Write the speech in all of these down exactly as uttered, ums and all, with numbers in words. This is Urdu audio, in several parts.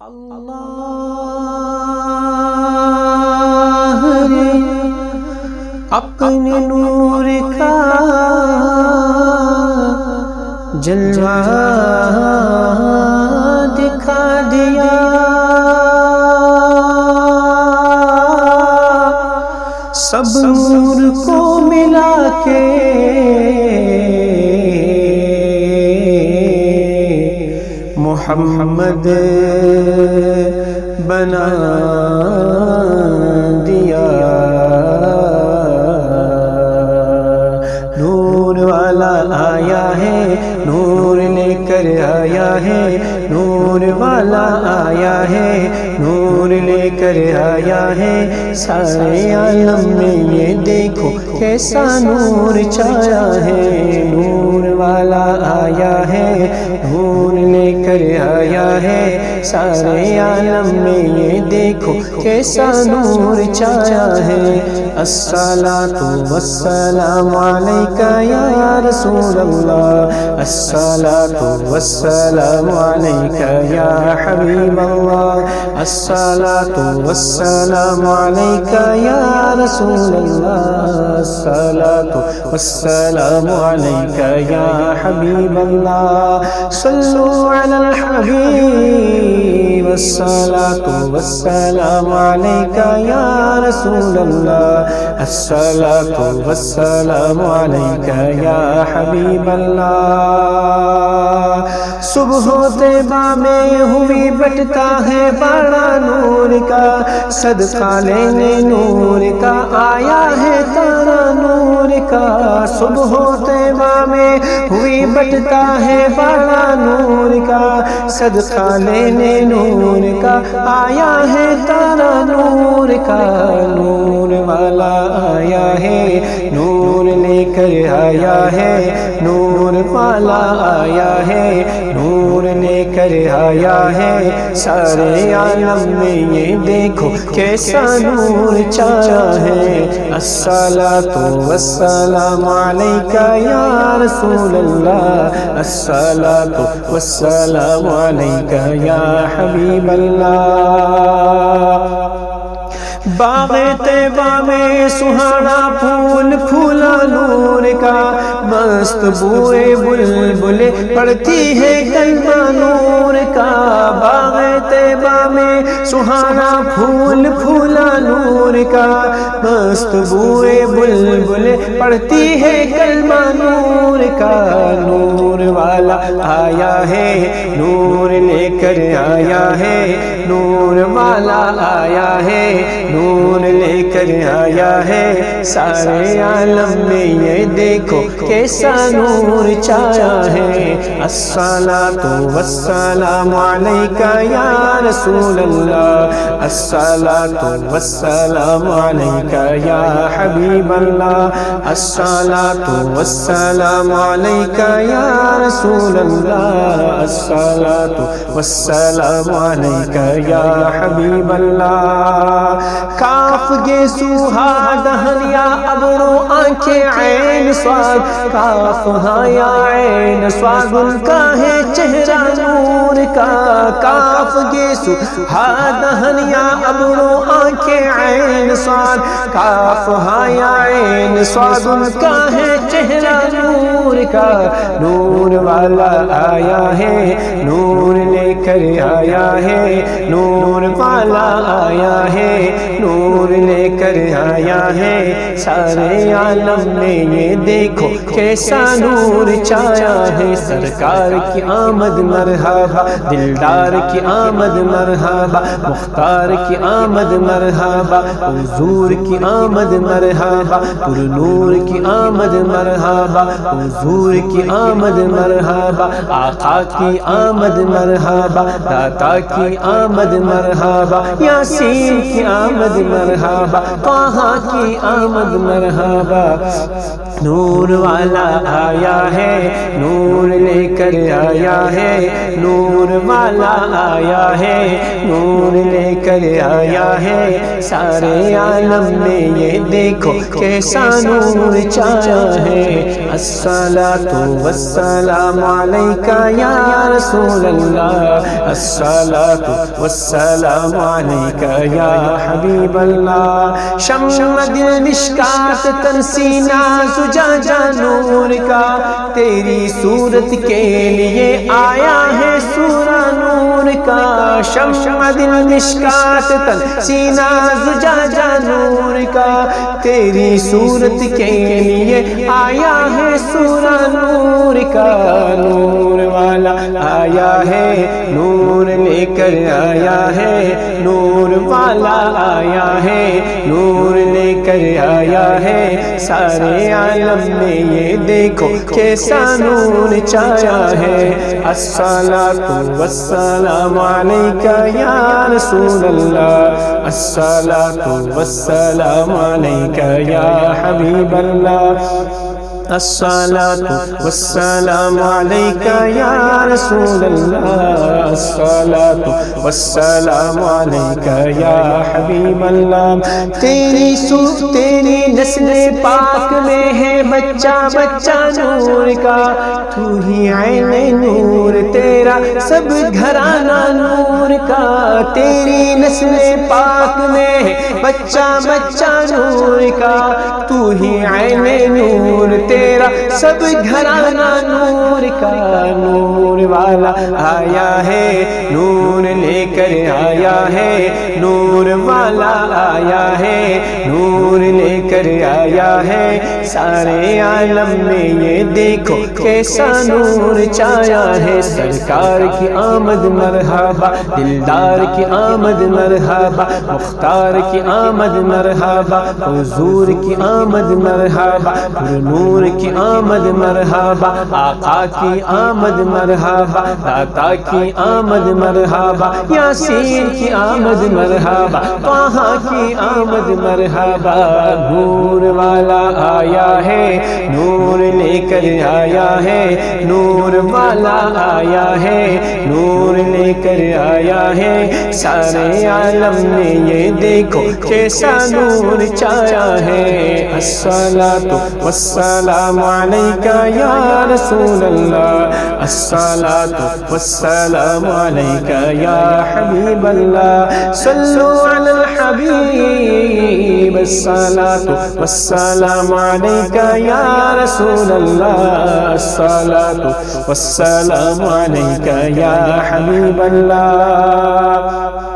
اللہ نے اپنے نور کا جلوہ دکھا دیا، سب نور کو ملا کے محمد بنا دیا۔ نور والا آیا ہے، نور لے کر آیا ہے، نور والا آیا ہے، نور لے کر آیا ہے، سارے عالم میں یہ دیکھو کیسا نور چھایا ہے۔ نور والا آیا ہے، نور لے کر آیا ہے، سارے عالم میں یہ دیکھو کیسا نور چھایا ہے۔ الصلاۃ والسلام علیکہ یا رسول اللہ، الصلاۃ والسلام علیکہ یا حبیب اللہ، الصلاۃ والسلام علیکہ یا رسول اللہ، الصلاۃ والسلام علیکہ یا حبیب اللہ، صلو علی الحبیب، الصلاۃ والسلام علیکہ یا رسول اللہ، الصلاۃ والسلام علیکہ یا حبیب اللہ۔ صبح طیبہ میں ہوئی بٹتا ہے بڑا نور کا، صدقہ لینے نور کا آیا ہے تارا نور کا۔ صبح طیبہ میں ہوئی بٹتا ہے بڑا نور کا، صدقہ لینے نور کا آیا ہے تارا نور کا۔ نور والا آیا ہے، نور لے کر آیا ہے، نور والا آیا ہے، نور لے کر آیا ہے، سارے عالم میں یہ دیکھو کیسا نور چھایا ہے۔ الصلاۃ والسلام علیکہ یا رسول اللہ، الصلاۃ والسلام علیکہ یا حبیب اللہ۔ باغ طیبہ میں سہانا پھول پھولا نور کا، مست بوئے بلبل پڑتی ہے کلمہ نور کا۔ باغ طیبہ میں سہانا پھول پھولا نور کا، مست بوئے بلبل پڑتی ہے کلمہ نور کا۔ نور والا آیا ہے، نور لے کر آیا ہے، نور والا آیا ہے، نور لے کر آیا ہے، سارے عالم میں یہ دیکھو کیسا نور چھایا ہے۔ الصلاۃ والسلام علیکہ یا رسول اللہ، الصلاۃ والسلام علیکہ یا حبیب اللہ، الصلاۃ والسلام علیکہ یا رسول اللہ، الصلاۃ والسلام علیکہ یا حبیب اللہ۔ کاف گے سوہا دہن یا ابرو آنکھیں عین سواد، کاف ہاں یا عین سواد ان کا ہے چہرہ نور کا۔ کاف گے سوہا دہن یا ابرو آنکھیں عین سواد، کاف ہاں یا عین سواد ان کا ہے چہرہ نور کا۔ نور والا آیا ہے، نور لے کر آیا ہے، نور والا آیا ہے، نور لے کر آیا ہے، سارے عالم میں یہ دیکھو کیسا نور چھایا ہے۔ سرکار کی آمد مرحبا، دلدار کی آمد مرحبا، مختار کی آمد مرحبا، حضور کی آمد مرحبا، پر نور کی آمد مرحبا، حضور کی آمد مرحبا، آقا کی آمد مرحبا، داتا کی آمد مرحبا، یاسین کی آمد مرحبا، طہ کی آمد مرحبا۔ نور والا آیا ہے، نور لے کر آیا ہے، نور والا آیا ہے، نور لے کر آیا ہے، سارے سارے عالم میں یہ دیکھو کیسا نور چھایا ہے۔ الصلاۃ والسلام علیکہ یا رسول اللہ، الصلاۃ والسلام علیکہ یا حبیب اللہ۔ شمع دل مشکات تن سینہ زجاجہ نور کا، تیری صورت کے لیے آیا ہے سورہ نور کا۔ شمع دل مشکات تن سینہ زجاجہ نور کا، تیری صورت کے لیے آیا ہے سورہ نور کا۔ نور والا آیا ہے، نور لے کر آیا ہے، نور والا آیا ہے، نور لے کر آیا ہے۔ سارے عالم میں یہ دیکھو کیسا نور چھایا ہے۔ الصلاۃ والسلام علیکہ یا رسول اللہ، الصلاۃ والسلام علیکہ یا حبیب اللہ، الصلاۃ والسلام علیکہ یا رسول اللہ، الصلاۃ والسلام علیکہ یا حبیب اللہ۔ تیری سوت تیری نسل پاک میں ہے بچہ بچہ نور کا، تو ہی عین نور تیرا سب گھرانہ نور کا۔ تیری نسل پاک میں ہے بچہ بچہ نور کا، تو ہی عین نور تیرا سب گھرانہ نور کا۔ نور والا آیا ہے، نور لے کر آیا ہے، نور والا آیا ہے، نور لے کر آیا ہے۔ سارے عالم میں یہ دیکھو کیسا نور چھایا ہے۔ سرکار کی آمد مرحبا، دلدار کی آمد مرحبا، مختار کی آمد مرحبا، حضور کی آمد مرحبا، پر نور کی آمد مرحبا، آقا کی آمد مرحبا، داتا کی آمد مرحبا، یاسین کی آمد مرحبا، طٰہٰ کی آمد مرحبا۔ نور والا آیا ہے، نور لے کر آیا ہے، نور والا آیا ہے، نور لے کر آیا ہے۔ سارے عالم میں یہ دیکھو کیسا نور چھایا ہے۔ الصلاۃ والسلام علیکہ یا رسول اللہ، الصلاۃ والسلام علیکہ یا حبیب اللہ۔ صلو علی الحبیب، الصلاۃ والسلام علیکہ یا رسول اللہ، الصلاۃ والسلام علیکہ یا حبیب اللہ۔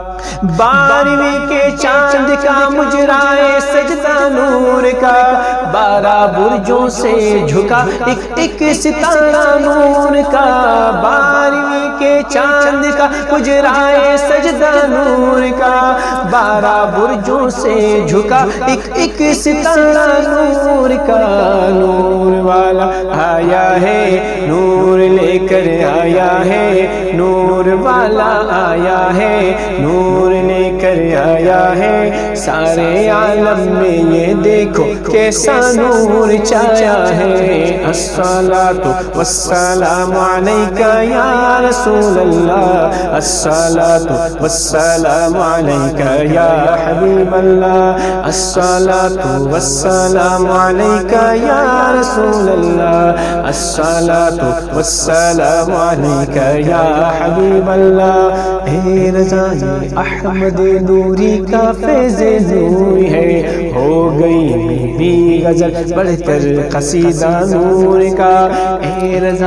بارہویں کے چاند کا مجرائے سجدہ نور کا، بارہ برجوں سے جھکا ایک ایک ستارہ نور کا۔ بارہویں کے چاند کا مجرائے سجدہ نور کا، بارہ برجوں سے جھکا ایک ایک ستارہ نور کا۔ نور والا آیا ہے، نور لے کر آیا ہے، نور والا آیا ہے، نور لے کر آیا ہے۔ سارے عالم میں یہ دیکھو کیسا نور چھایا ہے۔ الصلاۃ والسلام علیکہ یا رسول اللہ، الصلاۃ والسلام علیکہ یا حبیب اللہ، الصلاۃ والسلام علیکہ یا رسول اللہ، الصلاۃ والسلام علیکہ یا حبیب اللہ۔ اے رضائے احمد نوری کا فیض نور ہے، ہو گئی میری غزل بڑھ کر قصیدہ نور کا۔ اے رضا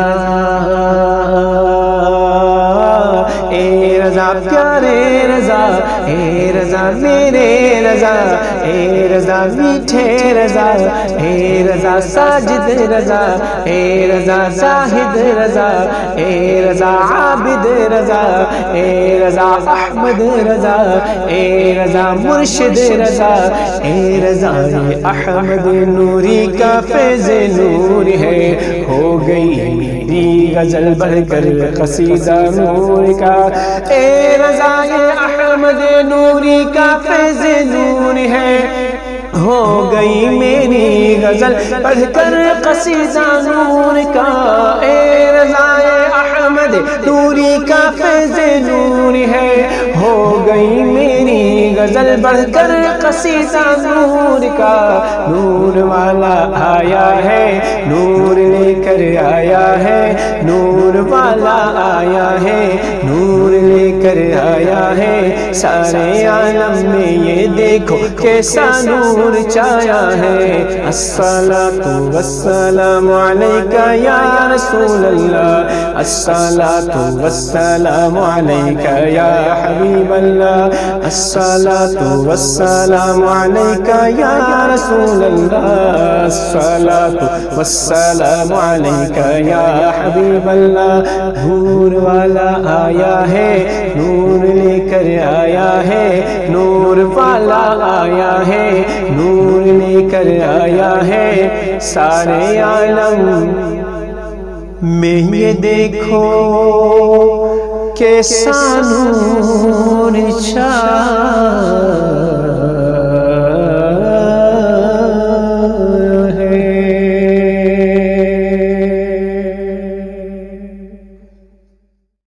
اے رضا پیارے رضا، اے رضا میرے رضا، اے رضا میٹھے رضا، اے رضا ساجد رضا، اے رضا زاہد رضا، اے رضا عابد رضا، اے رضا احمد رضا، اے رضا مرشد رضا۔ اے رضا احمد نوری کا فیض نور ہے، ہو گئی میری غزل بڑھ کر قصیدہ نور کا۔ اے رضا احمد نوری کا فیض نور ہے، ہو گئی میری غزل پڑھ کر قصیدہ نور کا۔ اے رضا احمد نوری کا فیض نور ہے، ہو گئی میری غزل بڑھ کر قصیدہ نور کا، نور والا آیا ہے نور لے کر آیا ہے، نور والا آیا ہے نور لے کر آیا ہے، سارے عالم میں یہ دیکھو کیسا نور چھایا ہے۔ الصلاۃ والسلام علیکہ یا رسول اللہ، الصلاۃ والسلام علیکہ یا حبیب اللہ، الصلاۃ والسلام علیکہ یا رسول اللہ، الصلاۃ والسلام علیکہ یا حبیب اللہ۔ نور والا آیا ہے نور لے کر آیا ہے، نور والا آیا ہے نور لے کر آیا ہے، سارے عالم میں یہ دیکھو کیسا نور چھایا